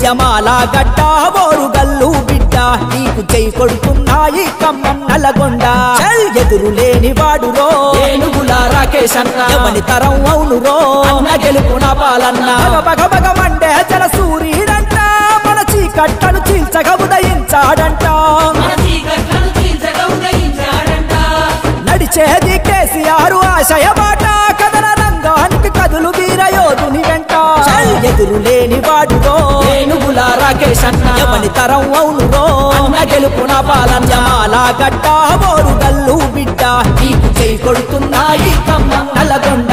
యమాల గడ్డ ఓరుగల్లు బిడ్డ నీకు జై కొడుతున్నాయి ఖమ్మం నల్లగొండ ఎదురు లేని వాడురో ఏనుగుల రాకేష్ అన్న ఎవని తరం అవునురో అన్న గెలుపున పాలన్న బగ బగ మండే జల సూర్యుడంట మన చీకట్టను చీల్చగా ఉదయించాడంట నడిచేది కేసీఆర్ ఆశయ మాట కథన రంగానికి కదులు వీరయోధుని వెంట ఎదురు లేని వాడురో ఏనుగుల రాకేష్ అన్న ఎవని తరం అవునురో అన్న గెలుపున పాలన్న యమాల గడ్డ ఓరుగల్లు బిడ్డ నీకు జై కొడుతున్నాయి ఖమ్మం నల్లగొండ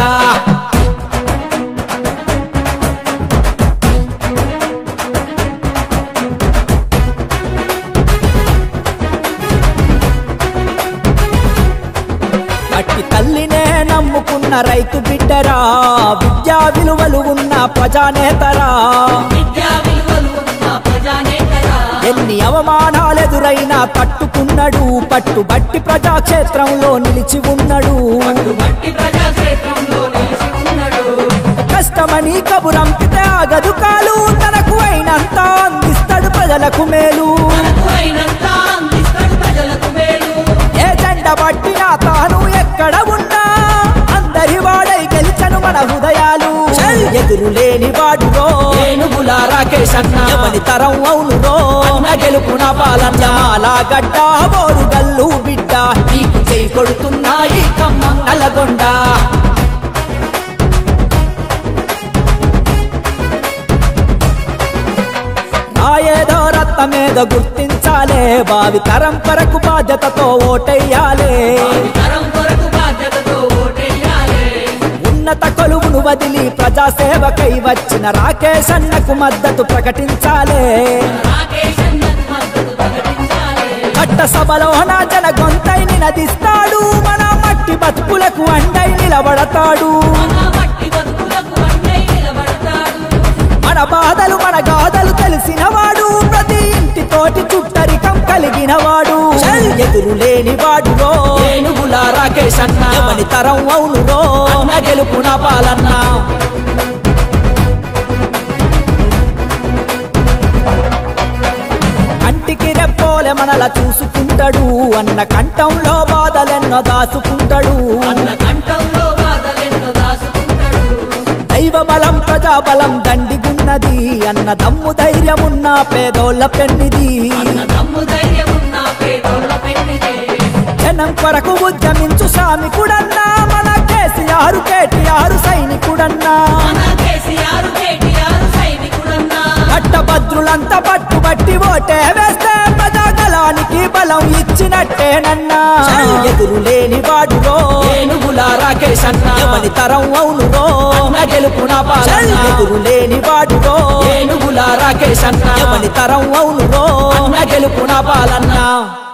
అట్టి తల్లినే నమ్ముకున్న రైతు బిడ్డరా విద్యా విలువలు ఉన్న ప్రజానేతరా ఎన్ని అవమానాలెదురైనా తట్టుకున్నాడు పట్టుబట్టి ప్రజాక్షేత్రంలో నిలిచి ఉన్నాడు కష్టమని కబురంపితే ఆగదు కాలు తనకు అయినంత అందిస్తాడు ప్రజలకు మేలు ఏ జెండ పట్టినా తాను ఎక్కడ ఉన్నా అందరి వాడై గెలిచను మన హృదయాలు ఎదురు లేని వాడురో ఏనుగుల రాకేష్ అన్న ఎవని తరం అవునురో అన్న గెలుపున పాలన్న యమాల గడ్డ ఓరుగల్లు బిడ్డ నీకు జై కొడుతున్నాయి ఖమ్మం నల్లగొండ ఏదో రత్త మీద గుర్తించాలే భావి తరం కొరకు బాధ్యతతో ఓటెయ్యాలే ఉన్నత కొలువును వదిలి ప్రజాసేవకై వచ్చిన రాకేష్ అన్నకు మద్దతు ప్రకటించాలే పట్ట సభలో నా జన గొంతై నినదిస్తాడు మన మట్టి బతుకులకు అండై నిలబడతాడు మన బాధలు మన గాథలు తెలిసినవాడు ప్రతి ఇంటి తోటి చుట్టరికం కలిగినవాడు ఎదురు లేని వాడురో ఏనుగుల రాకేష్ అన్న ఎవని తరం అవునురో అన్న గెలుపున పాలన్న కంటికి రెప్పోలే మనల చూసుకుంటాడు అన్న కంఠంలో బాధలెన్నో దాసుకుంటాడు దైవ బలం ప్రజాబలం దండిగున్నది అన్న దమ్ము ధైర్యమున్న పేదోళ్ళ పెన్నిది జనం కొరకు ఉద్యమించు శ్రామికుడన్నా మన కేసీఆర్ కేటీఆర్ సైనికుడన్నా పట్టభద్రులంతా పట్టుబట్టి ఓటే వేస్తే ప్రజాగలానికి బలం ఇచ్చినట్టేనన్నా ఎదురు లేని వాడురో ఏనుగుల రాకేష్ అన్న ఎవని తరం అవునురో అన్న గెలుపున పాలన్న ఎదురు లేని వాడురో ఏనుగుల రాకేష్ అన్న ఎవని తరం అవునురో అన్న గెలుపున పాలన్న